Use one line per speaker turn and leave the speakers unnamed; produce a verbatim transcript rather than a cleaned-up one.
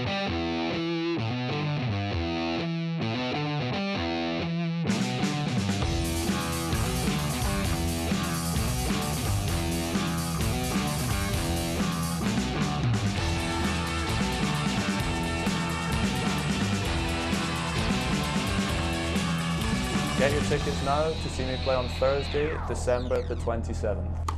Get your tickets now to see me play on Thursday, December the twenty-seventh.